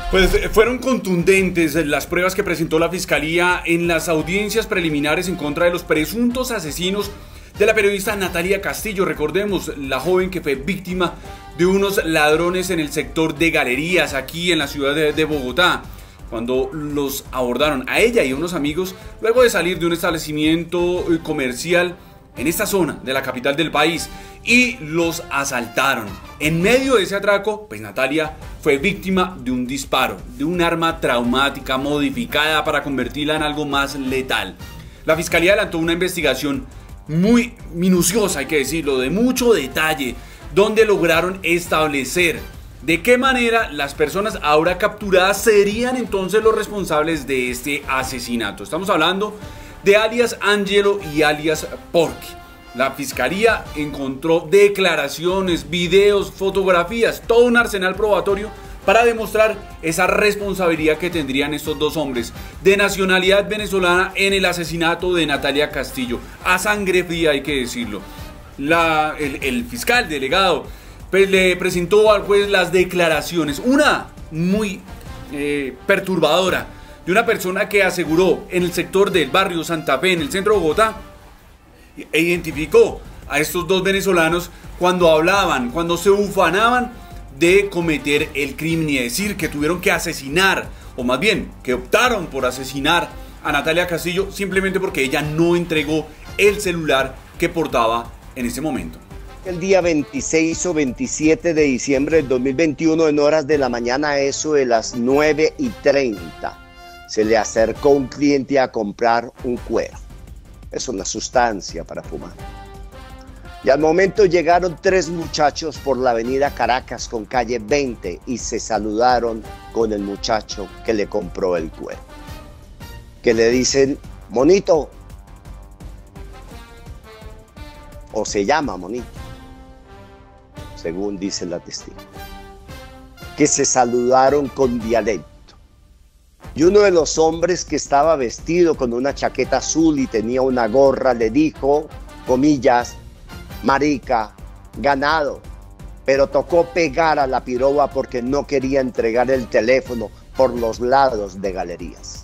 Pues fueron contundentes las pruebas que presentó la Fiscalía en las audiencias preliminares en contra de los presuntos asesinos de la periodista Natalia Castillo. Recordemos, la joven que fue víctima de unos ladrones en el sector de Galerías, aquí en la ciudad de Bogotá, cuando los abordaron a ella y a unos amigos luego de salir de un establecimiento comercial en esta zona de la capital del país y los asaltaron. En medio de ese atraco, pues Natalia fue víctima de un disparo, de un arma traumática modificada para convertirla en algo más letal. La Fiscalía adelantó una investigación muy minuciosa, hay que decirlo, de mucho detalle, donde lograron establecer de qué manera las personas ahora capturadas serían entonces los responsables de este asesinato. Estamos hablando de alias Angelo y alias Porky. La Fiscalía encontró declaraciones, videos, fotografías, todo un arsenal probatorio para demostrar esa responsabilidad que tendrían estos dos hombres de nacionalidad venezolana en el asesinato de Natalia Castillo. A sangre fría, hay que decirlo. El fiscal delegado pues le presentó al juez las declaraciones, una muy perturbadora, de una persona que aseguró en el sector del barrio Santa Fe, en el centro de Bogotá, e identificó a estos dos venezolanos cuando hablaban, cuando se ufanaban de cometer el crimen y decir que tuvieron que asesinar, o más bien que optaron por asesinar a Natalia Castillo simplemente porque ella no entregó el celular que portaba en ese momento. El día 26 o 27 de diciembre del 2021, en horas de la mañana, eso de las 9:30, se le acercó un cliente a comprar un cuero. Es una sustancia para fumar. Y al momento llegaron tres muchachos por la avenida Caracas con calle 20 y se saludaron con el muchacho que le compró el cuero. Que le dicen, Monito, o se llama Monito, según dice la testigo, que se saludaron con dialecto. Y uno de los hombres, que estaba vestido con una chaqueta azul y tenía una gorra, le dijo, comillas, marica, ganado, pero tocó pegar a la piroba porque no quería entregar el teléfono por los lados de Galerías.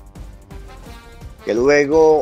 Que luego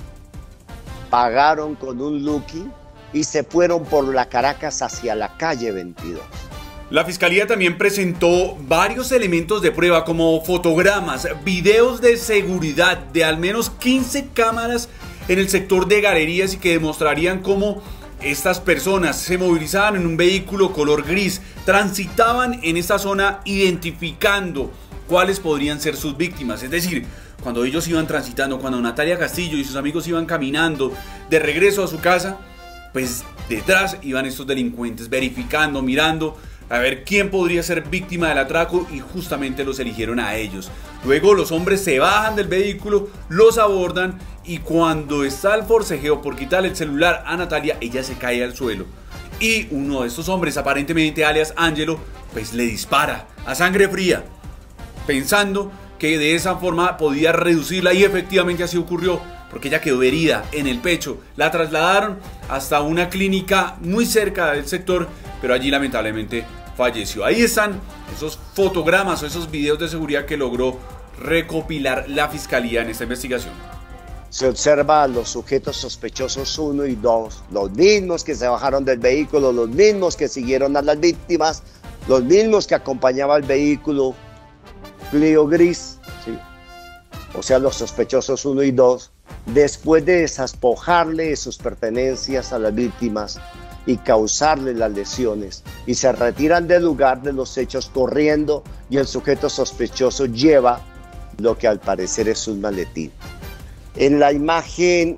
pagaron con un Lucky y se fueron por la Caracas hacia la calle 22. La Fiscalía también presentó varios elementos de prueba como fotogramas, videos de seguridad de al menos 15 cámaras en el sector de Galerías y que demostrarían cómo estas personas se movilizaban en un vehículo color gris, transitaban en esta zona identificando cuáles podrían ser sus víctimas. Es decir, cuando ellos iban transitando, cuando Natalia Castillo y sus amigos iban caminando de regreso a su casa, pues detrás iban estos delincuentes verificando, mirando a ver quién podría ser víctima del atraco y justamente los eligieron a ellos. Luego los hombres se bajan del vehículo, los abordan y cuando está el forcejeo por quitarle el celular a Natalia, ella se cae al suelo. Y uno de estos hombres, aparentemente alias Angelo, pues le dispara a sangre fría, pensando que de esa forma podía reducirla y efectivamente así ocurrió, porque ella quedó herida en el pecho. La trasladaron hasta una clínica muy cerca del sector, pero allí lamentablemente falleció. Ahí están esos fotogramas o esos videos de seguridad que logró recopilar la Fiscalía en esta investigación. Se observa a los sujetos sospechosos 1 y 2, los mismos que se bajaron del vehículo, los mismos que siguieron a las víctimas, los mismos que acompañaba el vehículo Clio gris, ¿sí? O sea, los sospechosos 1 y 2, después de despojarle de sus pertenencias a las víctimas y causarle las lesiones, y se retiran del lugar de los hechos corriendo, y el sujeto sospechoso lleva lo que al parecer es un maletín. En la imagen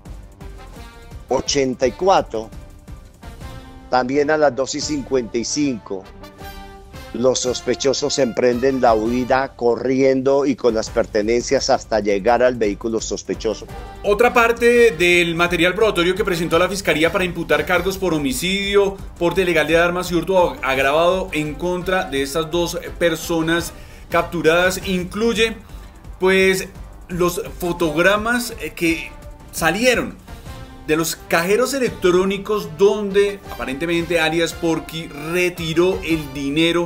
84, también a las 2:55, los sospechosos emprenden la huida corriendo y con las pertenencias hasta llegar al vehículo sospechoso. Otra parte del material probatorio que presentó la Fiscalía para imputar cargos por homicidio, porte ilegal de armas y hurto agravado en contra de estas dos personas capturadas incluye pues los fotogramas que salieron de los cajeros electrónicos donde aparentemente alias Porky retiró el dinero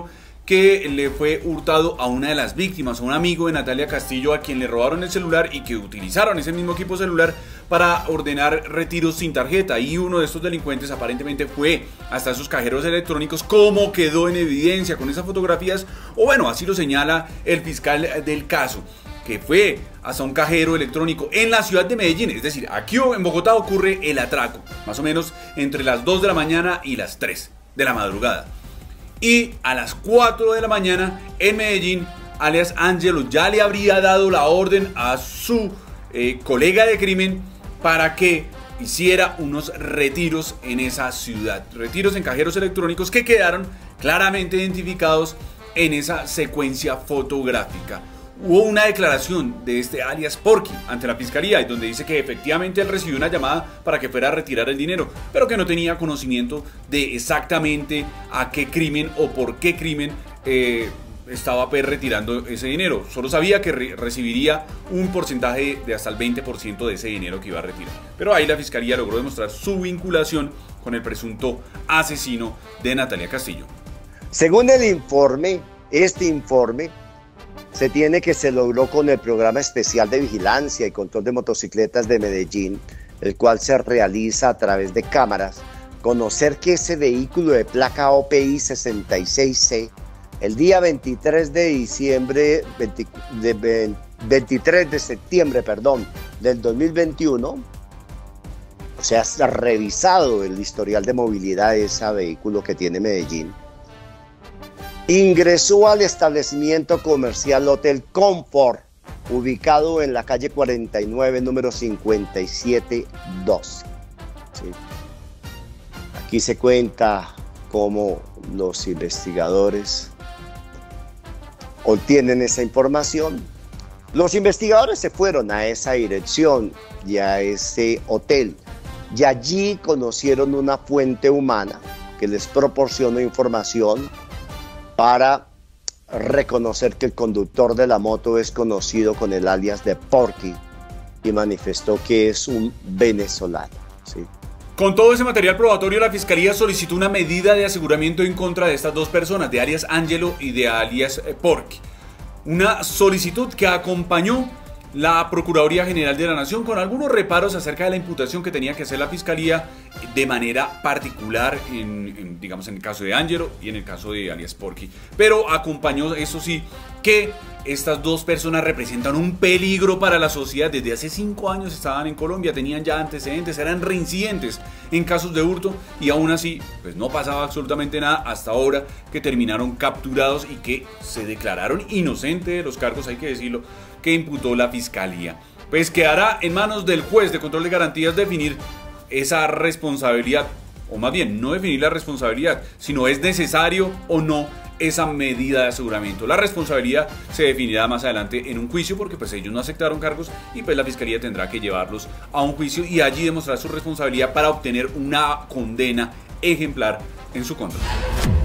que le fue hurtado a una de las víctimas, a un amigo de Natalia Castillo, a quien le robaron el celular y que utilizaron ese mismo equipo celular para ordenar retiros sin tarjeta. Y uno de estos delincuentes aparentemente fue hasta esos cajeros electrónicos, como quedó en evidencia con esas fotografías, o bueno, así lo señala el fiscal del caso, que fue hasta un cajero electrónico en la ciudad de Medellín. Es decir, aquí en Bogotá ocurre el atraco, más o menos entre las 2 de la mañana y las 3 de la madrugada. Y a las 4 de la mañana en Medellín, alias Angelo ya le habría dado la orden a su colega de crimen para que hiciera unos retiros en esa ciudad. Retiros en cajeros electrónicos que quedaron claramente identificados en esa secuencia fotográfica. Hubo una declaración de este alias Porky ante la fiscalía, donde dice que efectivamente él recibió una llamada para que fuera a retirar el dinero, pero que no tenía conocimiento de exactamente a qué crimen o por qué crimen estaba retirando ese dinero. Solo sabía que recibiría un porcentaje de hasta el 20% de ese dinero que iba a retirar. Pero ahí la fiscalía logró demostrar su vinculación con el presunto asesino de Natalia Castillo. Según el informe, este informe se tiene que se logró con el Programa Especial de Vigilancia y Control de Motocicletas de Medellín, el cual se realiza a través de cámaras, conocer que ese vehículo de placa OPI 66C, el día 23 de septiembre del 2021, o sea, está revisado el historial de movilidad de ese vehículo que tiene Medellín, ingresó al establecimiento comercial Hotel Comfort, ubicado en la calle 49, número 5712. ¿Sí? Aquí se cuenta cómo los investigadores obtienen esa información. Los investigadores se fueron a esa dirección y a ese hotel, y allí conocieron una fuente humana que les proporcionó información para reconocer que el conductor de la moto es conocido con el alias de Porky y manifestó que es un venezolano. ¿Sí? Con todo ese material probatorio, la fiscalía solicitó una medida de aseguramiento en contra de estas dos personas, de alias Angelo y de alias Porky. Una solicitud que acompañó la Procuraduría General de la Nación con algunos reparos acerca de la imputación que tenía que hacer la Fiscalía de manera particular digamos en el caso de Angelo y en el caso de alias Porky. Pero acompañó, eso sí, que estas dos personas representan un peligro para la sociedad. Desde hace 5 años estaban en Colombia, tenían ya antecedentes, eran reincidentes en casos de hurto y aún así pues no pasaba absolutamente nada hasta ahora que terminaron capturados y que se declararon inocentes de los cargos, hay que decirlo, que imputó la Fiscalía. Pues quedará en manos del juez de control de garantías definir esa responsabilidad, o más bien no definir la responsabilidad, sino es necesario o no esa medida de aseguramiento. La responsabilidad se definirá más adelante en un juicio, porque pues ellos no aceptaron cargos y pues la Fiscalía tendrá que llevarlos a un juicio y allí demostrar su responsabilidad para obtener una condena ejemplar en su contra.